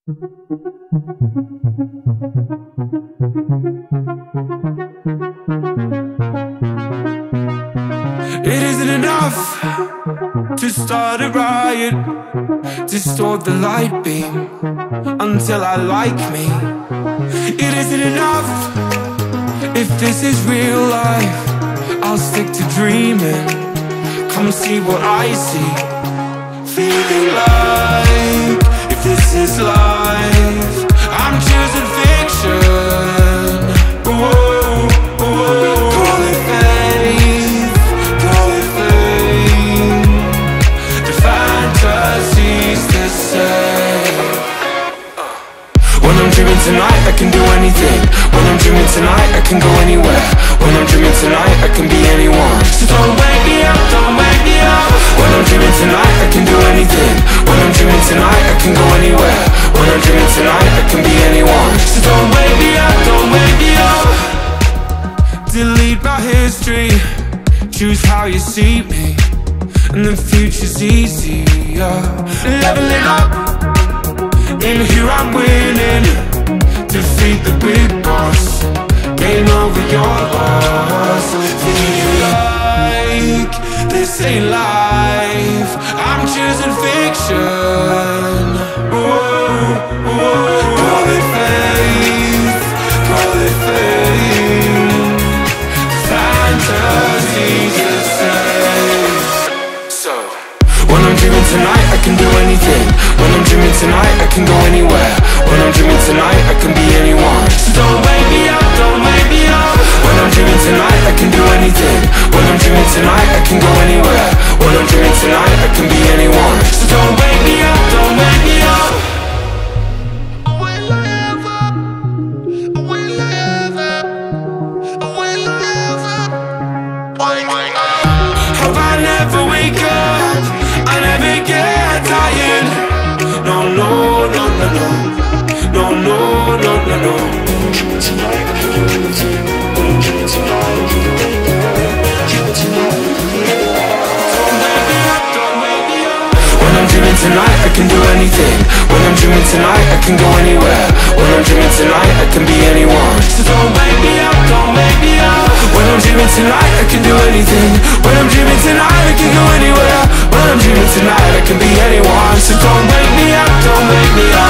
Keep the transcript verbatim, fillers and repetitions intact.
It isn't enough to start a riot, distort the light beam until I like me. It isn't enough. If this is real life, I'll stick to dreaming. Come see what I see. Feeling like if this is life, I'm choosing fiction. Whoa, whoa. Call it faith, call it fame. The fantasy's the same. When I'm dreaming tonight, I can do anything. When I'm dreaming tonight, I can go anywhere. When I'm dreaming tonight, I can be anyone. So don't wake me up, don't wake me up. When I'm dreaming tonight, I can do anything. When I'm dreaming tonight, I can go anywhere. When I'm dreaming tonight, I can be anyone. So don't wake me up, don't wake me up. Delete my history, choose how you see me, and the future's easier. Leveling up, in here I'm winning. Defeat the big boss, gain over your loss. Feel like this ain't life, I'm choosing fiction. Whoa, whoa. Call it faith, call it fame. Fantasy's the same. So when I'm dreaming tonight, I can do anything. When I'm dreaming tonight, I can go anywhere. When I'm dreaming tonight, I can be anyone. So don't wake me up, don't wake me up. When I'm dreaming tonight, I can do anything. When I'm dreaming tonight, I can go anywhere. When I'm dreaming tonight, I can be anyone. So don't wake me up, don't wake me up. Will I ever, will I ever, will I ever, hope I never wake up, I never get tired. No, no, no, no, no. No, no, no, no, no. Dreaming tonight, I can do anything. When I'm dreaming tonight, I can go anywhere. Dreaming tonight, I can be anyone. Don't wake me up, don't wake me up. When I'm dreaming tonight, I can do anything. When I'm dreaming tonight, I can go anywhere. When I'm dreaming tonight, I can be anyone. So don't wake me up, don't wake me up. When I'm dreaming tonight, I can do anything. When I'm dreaming tonight, I can go anywhere. When I'm dreaming tonight, I can be anyone. So don't wake me up, don't wake me up.